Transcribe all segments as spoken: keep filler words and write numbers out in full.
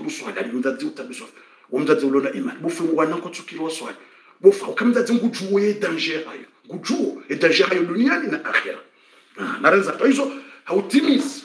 tukuru swali ali mzazi utabiswa umzazi ulona imani bofu wana ko tukiro swali bofu ukamzazi ngujuo ye danger hayo ngujuo e danger hayo duniani na akhira na renza hizo hautimizi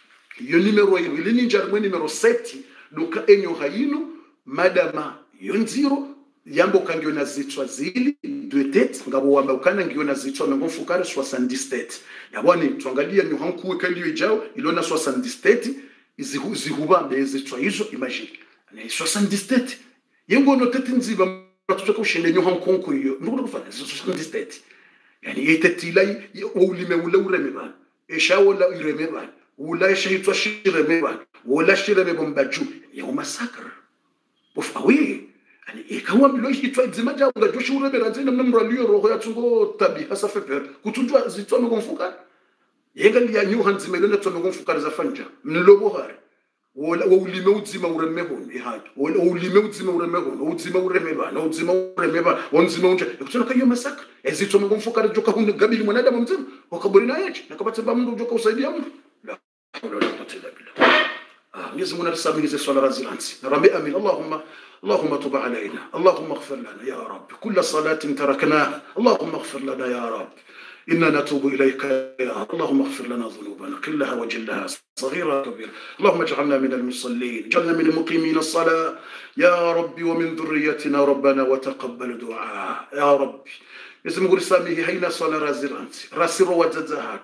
iyo numero hiyo ile ninja mwe numero sete doka enyo hayino madama yonziro yambo kangiona zitwa zili duetet ngabo wamba ukana ngiona zitwa ngomfukare soixante-dix-sept yabone tuangalia ni hanku kandi ijao ilona soixante-dix-sept izihu zihubambe zitwa hizo imagine ni soixante-dix-sept yengo no tete nziba batuza kushende nyo hanku iyo ndiko kufanya soixante-dix-sept yani yetetila ulime ule ureme bana eshawo la ureme bana ula shayitwa shireme bana wala shireme bombaju ya masakra of awe ani ikawa milo hitwa dzimaja ungajoshi urebe nzina mnamro aliyo roho ya tungo tabi hasa feper kutujwa zitwa ngomfuka yenga liya nyu hanzima ile natwa ngomfuka za fanja mlobo hare wala ulime udzima ureme hon ehad wala ulime udzima ureme hon udzima ureme bana udzima ureme bana wonzima unje kutuna kayo masakra ezitwa ngomfuka joka hun gabili mwanadamu mzima wakaburi na yechi nakabateba mndu joka usaidia mndu la wala tatila bila Mwenyezi Mungu atusamilize swala razilansi. Narambi amin. Allahumma Allahumma tub alaina. Allahumma ighfir lana ya Rabb. Kull salatin taraknaha. Allahumma ighfir lana ya Rabb. إننا نتوب إليك يا اللهم اغفر لنا ذنوبنا كلها وجلها صغيرة كبيرة. اللهم اجعلنا من المصلين، اجعلنا من المقيمين الصلاة يا ربي، ومن ذريتنا ربنا وتقبل دعاء يا ربي. اسم قول سامي هينا صلاة رازرانت راسيرو وجزهات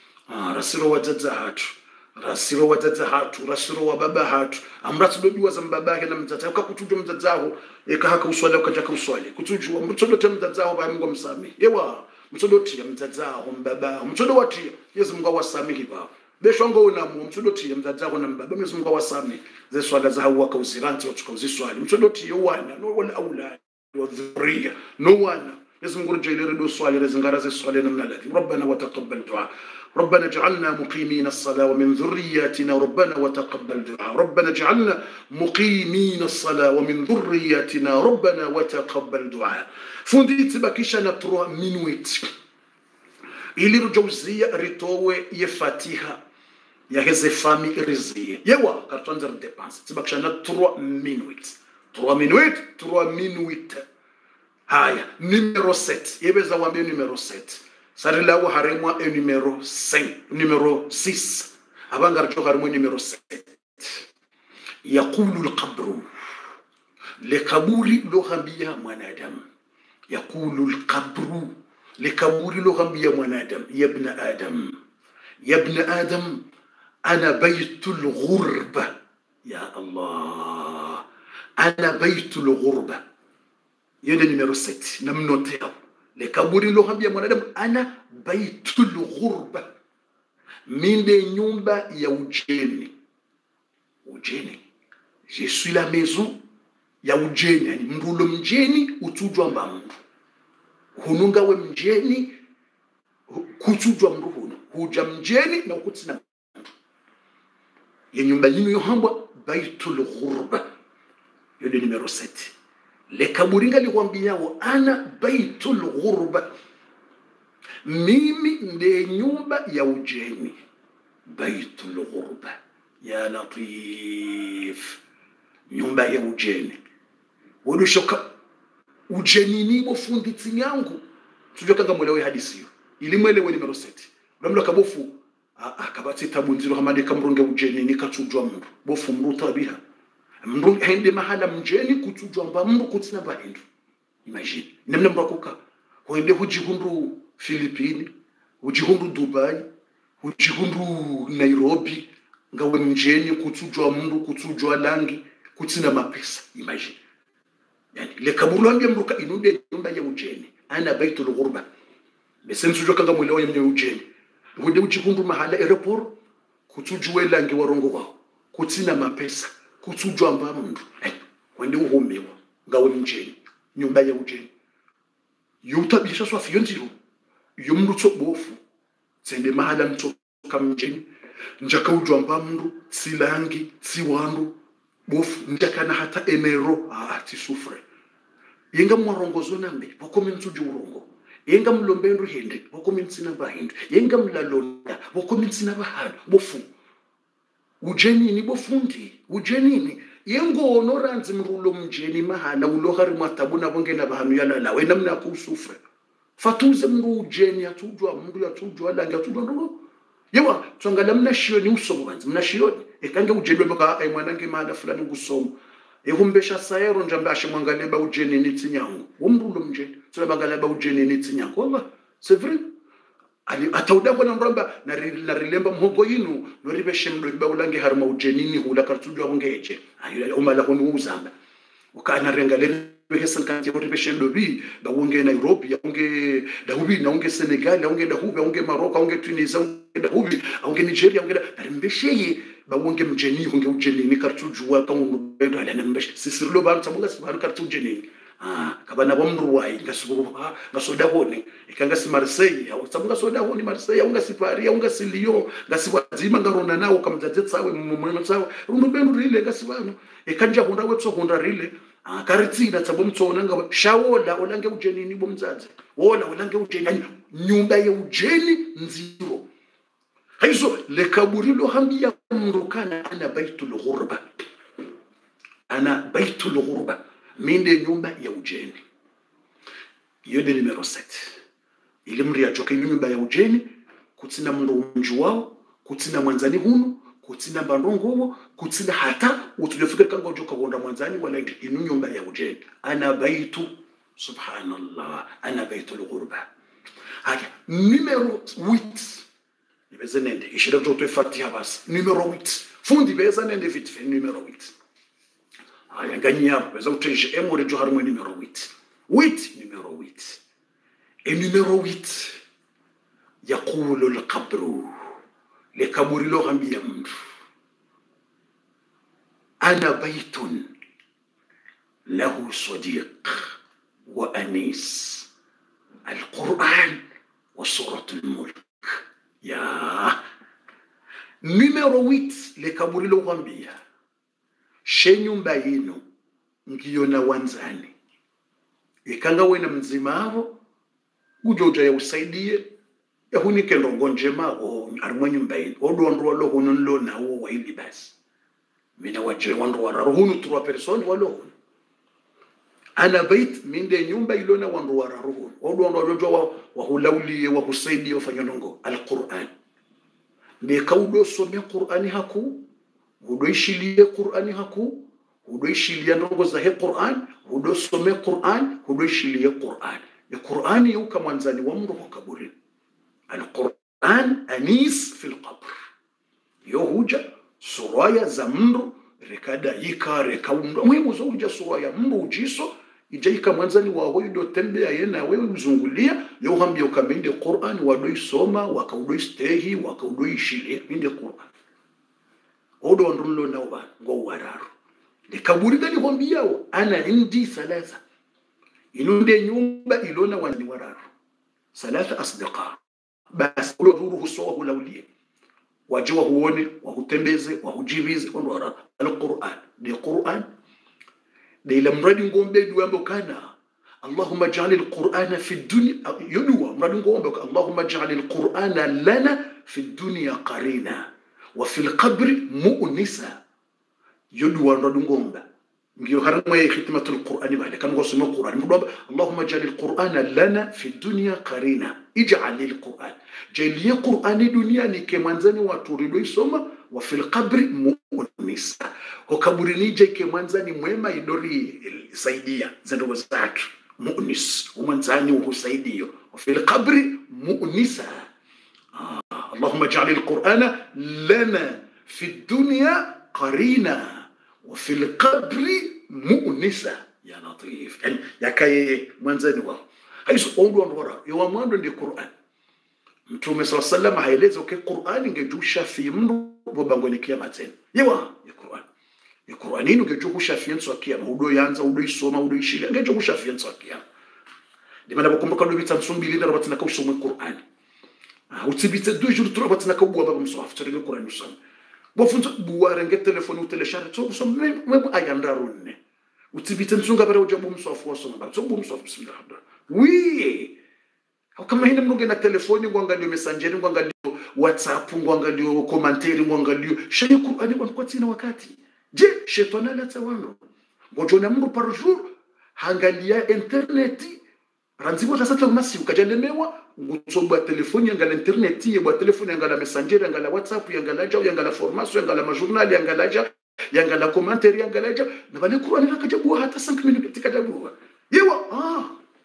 آه راسيرو وجزهات rasiro watata hatu rasiro wababa hatu amratu dojua za mbabake na mtata ukakutujwa mtataho eka haka uswali ukataka uswali kutujua mtodo te mtataho ba Mungu msami yewa mtodo tia mtataho mbaba mtodo watia Yesu Mungu wasamihi ba beshongo unamu mtodo tia mtataho na mbaba Yesu Mungu wasami ze swala za hawa ka usiranti watuka uziswali mtodo tia wana no wala aula wa dhurriya no wana Yesu Mungu rejele do swali rezingara ze swali na mnalati rabbana wa taqabbal du'a ربنا اجعلنا مقيمين الصلاة ومن ذرياتنا ربنا وتقبل دعاء ربنا اجعلنا مقيمين الصلاة ومن ذرياتنا ربنا وتقبل دعاء فنديت بكيشا نتروى منويت إلي رجوزية ريتوه يفاتيها يهزي فامي رزية يوا كارتوانزر ديبانس تبكيشا نتروى منويت تروى منويت تروى منويت هايا نميرو ست يبزا وامبي نميرو ست Sarila wa haremwa e numero cinq, numero six. Abangar jo haremwa numero sept. Yaqulu al-qabru. Le kaburi lo hambia mwanadamu. Yaqulu al-qabru. Le kaburi lo hambia mwanadamu. Ya ibn Adam. Ya ibn Adam. Ana baytul ghurba. Ya Allah. Ana baytul ghurba. Yede numero sept. Namnotea. Le kaburi lo hambia mwanadamu ana baitul ghurba, minde nyumba ya ujeni. Ujeni, je suis la maison ya ujeni, yani mrulo mjeni utujwa mbamu hununga we mjeni kutujwa mruhuno huja mjeni na ukutina ya nyumba yinu yohambwa baitul ghurba. Yode numero sept. Le kaburinga likwambia wa ana baitul ghurba, mimi nde nyumba ya ujeni. Baitul ghurba ya latif, nyumba ya ujeni. Wadu shoka ujeni nibo funditi yangu tujoka nga mwelewe hadisi hiyo ili mwelewe numero sept. Ulamlo kabofu akabati tabunziro hamade kamrunge ujeni nikatujwa mru bofu mru tabiha mru hende mahala mjeni kutujwa mba mru kutina bahindu. Imagine namna mbakuka hoende hujihundu Filipini, hujihundu Dubai, hujihundu Nairobi, ngawe mjeni kutujwa mru kutujwa langi kutina mapesa. Imagine yani le kaburu ambia mruka inude nyumba ya ujeni ana baitul ghurba besensu joka nga mwelewa ya ujeni hode hujihundu mahala airport kutujwa langi warongo wao kutina mapesa kutujwa mba mru wende uhomewa ngawe mjeni nyumba ya ujeni yutabisha swa fiyonziro yumrutso bofu sende mahala mto kamjeni njaka ujwa mba mru silangi siwandu bofu njaka na hata emero ati sufre yenga mwarongozo nambe boko minsuju urongo yenga mlombendu hende boko minsina bahindu yenga mlalonda boko minsina bahadu bofu ujeni ni bofundi ujeni ni yengo onoranzi mrulo mjeni mahala ulohari mwatabuna bonge na bahanu yala la wena mna kusufre fatuze mru ujeni atujwa mru atujwa la ngatujwa ndo yewa twangala mna shioni usomo banzi mna shioni ekange ujelwe baka ay mwanange mahala fulani ngusomo ehumbesha sayero njamba ashe mwangaleba ujeni nitinyango umrulo mjeni tulabangaleba ujeni nitinyango wallah c'est vrai ali atauda bona mramba na rilemba mhogo yinu no ribeshe mdo riba ulange harma ujenini hula kartujwa bongeje ayo umala kono uzamba ukana rengalere behesan kanti ribeshe ndo bi ba unge Nairobi unge dahubi na unge Senegal unge dahubi unge Maroc unge Tunisia unge dahubi unge Nigeria unge rimbeshe ba unge mjeni unge ujenini kartujwa kangu ndo ala nambeshe sisirlo ba ntabunga sibaru kartujenini ah kabana bomruwai ngasubo ngasoda hone ikanga si Marseille au sabunga soda hone Marseille au ngasi Paris au ngasi Lyon ngasi wazima ngarona nawo kamdzadze sawe mumwe sawe rundo benu rile ngasi bano ikanja hunda wetso hunda rile ah karitsina tsabo mtsona nga shawola olange ujenini bomdzadze wona olange ujeni nyumba ye ujeni nziro haizo le kaburilo hambia mrukana ana baitul ghurba ana baitul ghurba minde nyumba ya ujeni iyo de numero sept ile mri ajoka nyumba ya ujeni kutsina mndo mju wao kutsina mwanzani hunu kutsina bandongo wo kutsina hata utulefika kanga ujoka gonda mwanzani wala inu nyumba ya ujeni ana baitu subhanallah ana baitu al-ghurba haya numero huit ibeze nende ishira joto fatiha bas numero huit fundi beza nende vite fait numero huit aya nganya beza uteje emore jo harmo numero huit huit numero huit et numero huit يقول القبر لكبر لغم يمر أنا بيت له صديق وأنيس القرآن وسورة الملك يا numero huit لكبر لغم بيا shenyum bayino ngiyona wanzani ikanga wena mzimavo ujoja ya usaidie ya hunike ndongo njema o armanyum bayino odondro lo hono lo nawo waili basi mina waje wandro wararo hunu trois personnes walo ana bait minde nyumba ilona wandro wararo odondro lojo wa wa hulaulie wa kusaidia ufanya ndongo alquran ne kaudo some qurani haku hudoishilie qurani haku hudoishilia ndongo za he Qur'an hudosome Qur'an hudoishilie Qur'an ya Qur'ani yuka mwanzani wa mro kaburi al-Qur'an anis fi al-qabr yohuja suraya za mro rekada yika rekaundo muhimu zohuja suraya mro ujiso ijaika mwanzani wa hoyo do tembea yena wewe mzungulia yohambia ukamende Qur'an wadoisoma wakaudoistehi wakaudoishilie minde Qur'an odo ndrulo na uba ngo wararu de kaburi gani kwambiao ana indi thalatha inunde nyumba ilona wani wararu thalatha asdiqa bas ulo ruhu sawa lawliye wajua huone wahutembeze wahujibize ndo wararu alquran de Qur'an de ila mradi ngombe duambo kana اللهم اجعل القرآن في الدنيا يدوا مرadi ngombe اللهم اجعل القرآن لنا في الدنيا قرينا وفي القبر مؤنسا يدوا ندغومبا ngiyo haramo ya khitmatul qur'ani bale kan gosoma qur'an اللهم اجعل القرآن لنا في الدنيا قرينا اجعل القرآن جاليه قرآن دنيا ni kemanzani watu rido isoma wa fil qabri mu'nisa hokaburini je kemanzani mwema idori saidia zendo zake mu'nis umanzani uhusaidio wa fil qabri mu'nisa اللهم اجعل القرآن لنا في الدنيا قرينا وفي القبر مؤنسا يا لطيف يعني يا كاي منزني wao haizo ondo ndora yo mwando ndi Qur'an Mtume صلى الله عليه وسلم haeleza ke Qur'an ingejusha fi mndo bobangoni kiyama tena yewa ya Qur'an ya Qur'an ino ngejusha fi nso kiyama udo yanza udo isoma udo ishile ngejusha fi nso kiyama dimana bokumbuka ndo bitsansumbili ndara batina ka usoma Qur'an utsibitse deux jours trois batina ka bwa baba mswafu tsere Qur'an usoma bofunzo buwara nge telefone uteleshare tso usoma memo ayandarone utsibitse nsunga bare ujabu mswafu wasoma ba tso mswafu bismillah oui kama hina mnoge na telefoni ngwangalio messenger ngwangalio WhatsApp ngwangalio commentaire ngwangalio shaye Qur'ani kwa tina wakati je shetani la tawano ngojona mndu par jour hangalia interneti ranzibo sasa masi ukajalemewa ngutsoba telefoni ngala interneti ye bwa telefoni ngala messenger ngala whatsapp ngala jaw ngala formation ngala ma journal ngala ja ngala commentaire ngala ja na bale Qur'an akajabua hata cinq minutes tikajabua yewa ah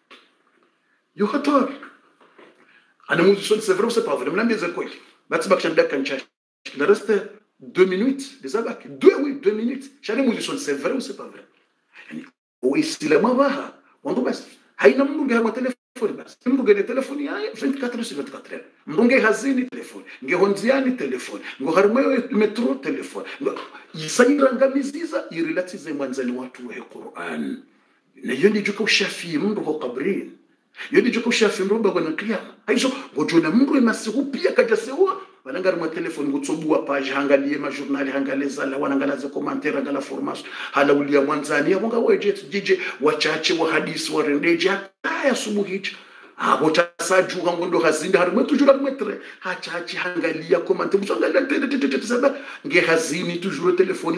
yo khatar ana musicien c'est vrai c'est pas vrai mna mbeze kweli batsibak shanda kancha il reste deux minutes les abak deux oui deux minutes chane musicien c'est vrai ou c'est pas vrai yani o islama baha wando bas haina mndu nge telefoni bas mndu nge telefoni ya vingt-quatre sur vingt-quatre mndu nge hazini telefoni nge honziani telefoni ngo harmoyo metro telefoni isaira ngamiziza irelatize mwanzani watu wa Qur'an na yoni juko shafi mndu ho kabrin yoni juko shafi mndu bagona kiyama aizo ngojona mndu emasiku pia kajasewa wanangara mwa telefoni ngutsobua page hangalie ma journal hangaleza la wanangala za commentaire ngala formation hala ulia mwanzani ya mwanga weje tujije wachache wa hadisi wa rendeje haya subuhicha abo tasaju hangondo hazindi harimwe tujura mwetre hachache hangalia commentaire muzangalia saba nge hazini tujura telefoni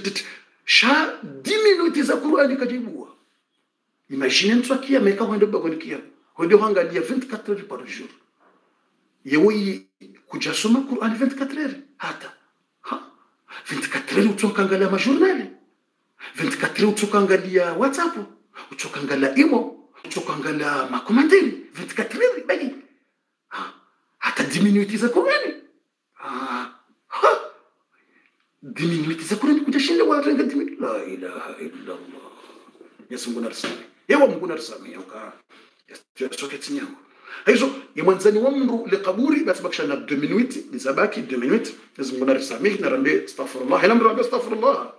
sha dix minutes za Qur'ani kajibua imagine mtu akia meka wende bagoni kia wende hangalia vingt-quatre heures par jour yewi kujasoma Qur'an vingt-quatre heures hata ha vingt-quatre heures utokangala ma journal vingt-quatre heures utokangalia WhatsApp utokangala imo utokangala ma commentaire vingt-quatre heures bali ha hata dix minutes za Qur'an ha ha dix minutes za Qur'an kujashinda watu dix minutes la ilaha illa Allah yesu ngunarsami yewa ngunarsami yoka yesu soketi nyango hizo yamwanzani wa mndu liqaburi basi bakshana deux minutes lisabaki deux minutes lazima ngunarsami na rambe astaghfirullah ila rambe astaghfirullah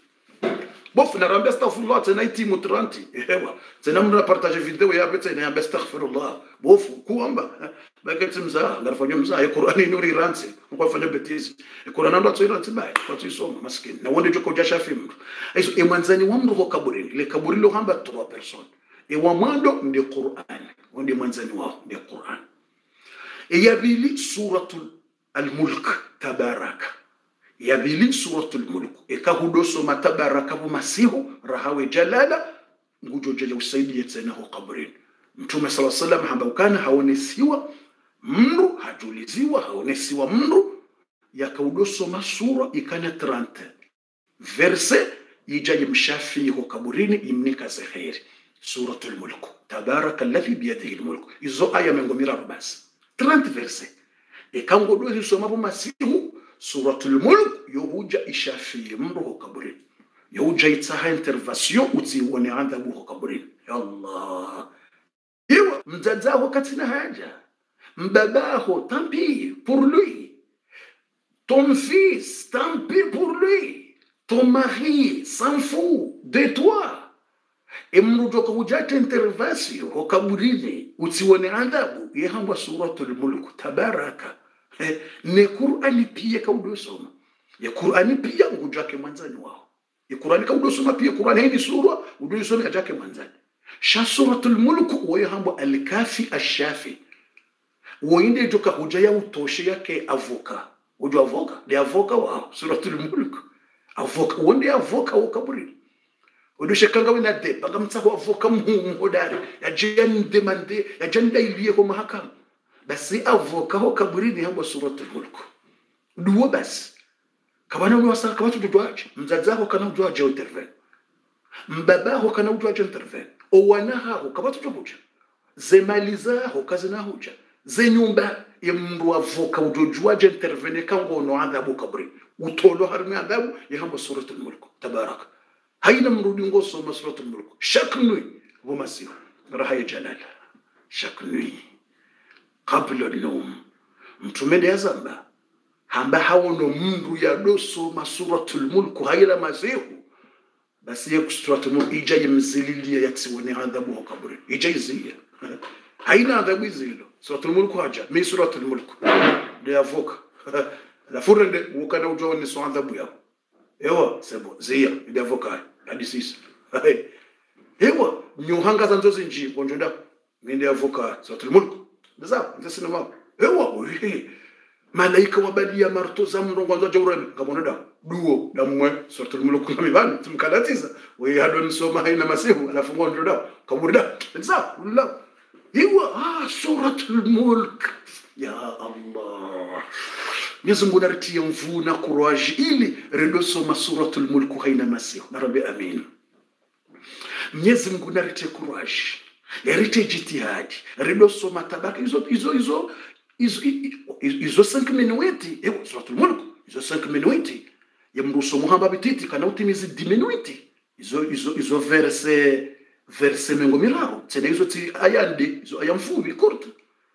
bof na rambe astaghfirullah tena itimu trente ewa tena mna partage video ya bete na rambe astaghfirullah bof kuomba bakati mza ngarafanya mza ya Qur'ani nuri ransi kwa fanya betisi Qur'ani ndo tsoira tsibai kwa tsoma maskini na wonde joko jasha film hizo yamwanzani wa mndu kwa kaburi le kaburi lo hamba trois personnes e wa mwando ndi Qur'an wonde mwanzani wao ndi Qur'an e yabili suratul al-mulk tabaraka yabili suratul mulk e kahudoso matabaraka bu masihu rahawe jalala ngujo jaje usaidie tena ho kabrin mtume sallallahu alaihi wasallam hamba ukana haonesiwa mndu hajuliziwa haonesiwa mndu yakaudoso masura ikana trente verse ijaye mshafi ho kaburini imnika zahiri suratul mulk tabaraka alladhi biyadihi almulk izo aya mengomira basi trente verse e kango dozi soma bu masihu suratul mulk yohuja ishafi mndu ho kaburi yohuja itaha intervention uti wone anda bu ho kaburi ya Allah yewa mzazaho katina haja mbabaho tampi pour lui ton fils tampi pour lui ton mari s'en fout de toi emrujo kujaje intervention ho kaburini utiwone adhabu yehamba suratul mulk tabaraka ne Qur'ani pia kaudosoma ya Qur'ani pia ngujake mwanzani wao ya Qur'ani kaudosoma pia Qur'ani hii sura udosoma kajake mwanzani sha suratul mulk yehamba al-kafi ash-shafi woinde joka huja ya utoshe yake avoka ujo avoka de avoka wao suratul mulk avoka wonde avoka wa kaburini udushe kanga wina de bagamtsa ko avoka muhodari ya jeni demande ya jenda iliye ko mahakama basi avoka ho kaburini hamba suratul mulk duwo basi kabana wasa kabatu dudwaje mzazaho kana udwaje intervene mbabaho kana udwaje intervene owanaho kabatu dudwaje zemalizaho kazina huja zenyumba yemndu avoka udwaje intervene kango no adhabu kaburi utolo harmi adhabu yahamba suratul mulk tabaraka haina mrudi ngoso masuratul mulk shaknui wamasihu raha jalal shaknui qabla an-nawm mtumende yazamba hamba hawono mndu ya doso masuratul mulk haila masihu basi ya suratul mulk ijaye mzililia yatsiwone adhabu wa kaburi ijaiziya haina adhabu zilo suratul mulk haja mi suratul mulk de avoka la furende ukana ujone so adhabu yao ewa sebo zia de avoka hadi sisi ewa nyohanga zanzo zinji bonjonda ngende avoka suratul mulk ndaza ndasina ma ewa malaika wabadia marto za mrongo za jawran ngamonda duo damwe suratul mulk na mibani tumkalatiza we hadon soma haina masihu alafu ngondo da kaburda sawa la hiwa ah suratul mulk ya Allah Mwenyezi Mungu naritia mvuna courage ili redo soma suratul mulk haina masihu na rabbi amin Mwenyezi Mungu naritia courage yarite jitihadi redo soma tabaka hizo hizo hizo hizo hizo cinq minuti eh suratul mulk hizo cinq minuti ya mruso muhamba bititi kana utimizi dix minuti hizo hizo hizo verse verse mengo miraro tena hizo ti ayande hizo ayamfubi kurta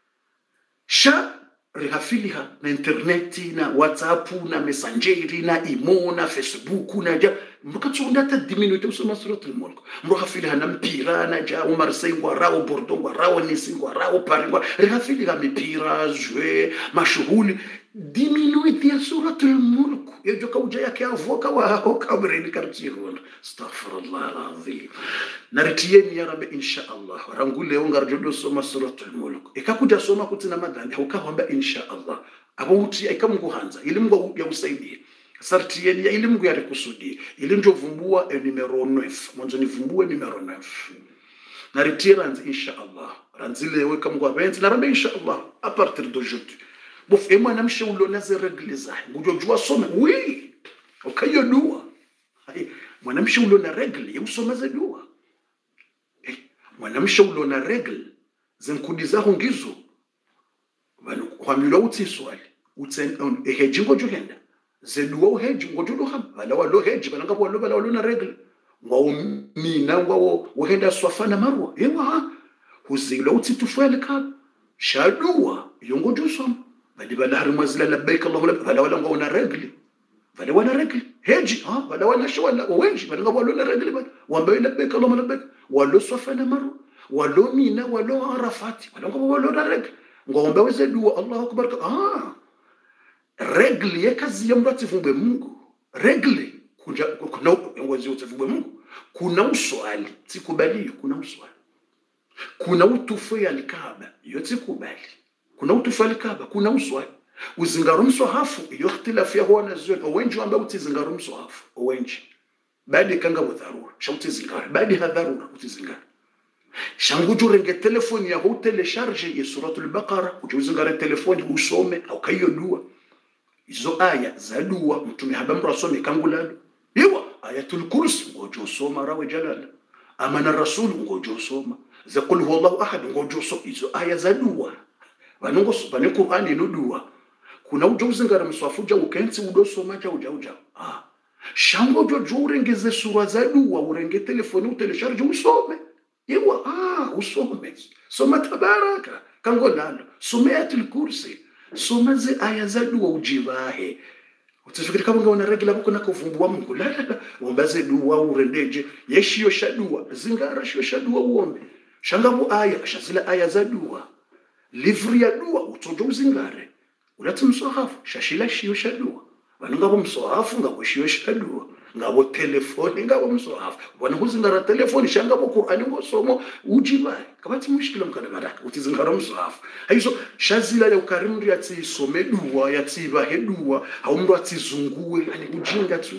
sha rihafiliha na interneti na whatsapp na messengeri na imo na facebook na ja mukatunda ta dix minuti usoma suratul mulk mruhafiliha na mpira na ja umar sengwa rao bordongwa rao nisingwa rao paringwa rihafiliha mipira jwe mashughuli dix minuti ya suratul mulk yejo kauja yake avoka wa hoka breni karchirona astaghfirullah alazim naritieni ya rabbi insha Allah rangule ongarjodo soma suratul mulk ikakuja soma kutina madhani ukahamba insha Allah abuti ikamunguhanza ili Mungu ya usaidie sartieni ili Mungu ya rekusudie ili ndio vumbua numero nine mwanzo ni vumbue numero nine naritieni insha Allah ranzile weka Mungu abenzi na rabbi insha Allah a partir d'aujourd'hui bof ema namshe ulona ze regliza ngujojua soma oui okayo dua hai mwanamshe ulona regle usoma ze dua eh mwanamshe ulona regle zenkudi za hongizo bano kwamilo uthi swali utsen eheji ngojugenda ze dua uheji ngojulo hamba bala walo heji bala ngabo walo bala walo na regle ngwa mina ngwa uhenda swafana marwa yewa huzilo uthi tufale ka shadua yongojo soma bali bala harumazila labbaik Allahu labbaik bala wala ngona regli bala wana regli heji ha bala wana shwala wenji bala ngabo wala regli bala wambaye labbaik Allahu labbaik walo safana maru walo mina walo arafati bala ngabo wala regli ngomba weze dua Allahu akbar ah regli yakazi ya mrati vumbe Mungu regli kunja kuna ngozi utavumbe Mungu kuna uswali tikubali kuna uswali kuna utufu ya Kaaba yote kubali kuna utufali Kaaba kuna uswali uzingaro mswahafu iyo ikhtilafu ya huwa nazwe wengi ambao utizingaro mswahafu wengi baada kanga wadharura shauti zingaro baada hadharura utizingaro shanguju renge telefoni ya hotel charge ya suratul baqara utizingaro telefoni usome au kayo dua hizo aya za dua mtume habamra asome kangulalo hiwa ayatul kursi ngojo soma rawi jalal amana rasul ngojo soma za qul huwallahu ahad ngojo soma hizo aya za dua banongo bane Qur'ani no dua kuna ujuzi ngara mswafuja ukenzi udosoma ja uja uja ah shango jojo urengeze sura za dua urenge telefoni utelesharge usome yewa ah usome soma tabaraka kango nalo somatul kursi soma ze aya za dua ujibahe utafikiri kama ngona regula buko nakuvumbua Mungu la la umbaze dua urendeje yeshiyo shadua zingara shiyo shadua uombe shangabu aya shazila aya za dua livri ya dua utojo uzingare ulati msohafu shashila shiyo shadua wanangabo msohafu ngabo shiyo shadua ngabo telefoni ngabo msohafu wananguzingara telefoni shangabo Qur'ani ngosomo ujibaye kabati mushkila mkana maraka utizingara msohafu hizo shazila ya ukarimu ya tisome dua ya tiba hedua au mndo atizungue yani ujinga tu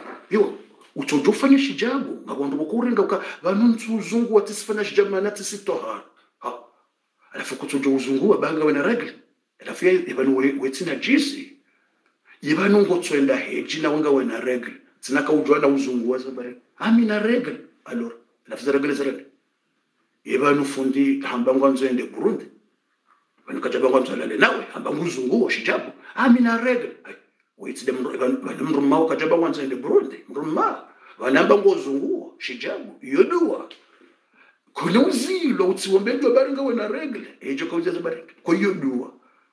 yo utojo fanya shijabu ngabo ndo kurenga uka banuntu zungu watisifanya shijabu na tisitoha ha alafu kutojo uzungua banga wena regli alafu yabanu wetina jisi yabanu ngotwenda heji na wanga wena regli tinaka ujwana uzungua zabare amina regli alor alafu za regli za regli yabanu fundi hamba ngwanzo ende Burundi banu kajaba ngwanzo lale nawe hamba nguzungua shijabu amina regli wetide mrumma kajaba ngwanzo ende Burundi mrumma wanamba ngozungua shijabu yodua kuna uzilo utiwombedwa baringa wena regle ejo kauza zabare ko yodua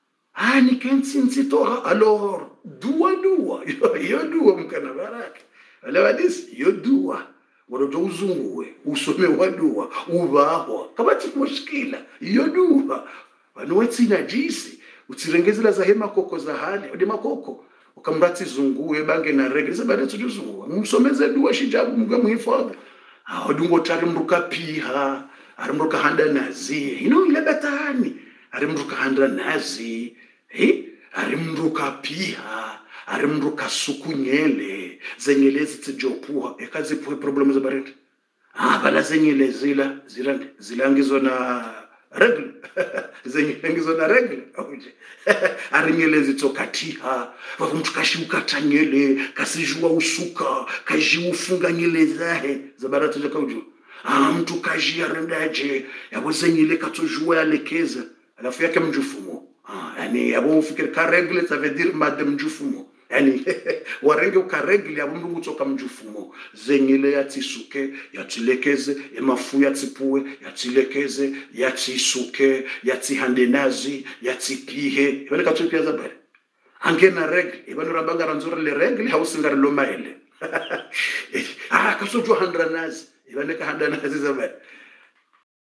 ani kensi nsitoha alors dua dua yodua mkana baraka ala wadis yodua wanojo uzunguwe usome wadua ubahwa kabati mushkila yodua wanowetsi najisi utirengezela za hema koko za hali odi makoko ukamrati zunguwe bange na regle zabare tujuzunguwa msomeze dua shijabu mugamuhifadhi awudungo tari mruka piha arimruka handa nazi ino ile batani arimruka handa nazi eh arimruka piha ari mndu kasuku nyele zenyele zitijopuha ekazipuhe problemu za baridi ah bala zenyele zila zila zilangizwa na regle zenyele na regle oje ari nyele zitokatiha wa mtu kashiukata nyele kasijua usuka kaji ufunga nyele zahe za barata za kauju ah mtu kaji arendaje yabo zenyele katojua alekeza alafu yake mjufumo ah yani yabo ufikiri ka regle ça veut dire madame mjufumo yani warenge ukaregle yabo mndu kutoka mjufumo zenyele yatisuke yatilekeze emafu yatipue yatilekeze yatisuke yatihandenazi yatipihe ibane katupia zabari angena regle ibane rabanga ranzura le regle hausingara lo maele ah kasojwa handranazi ibane ka handanazi zabari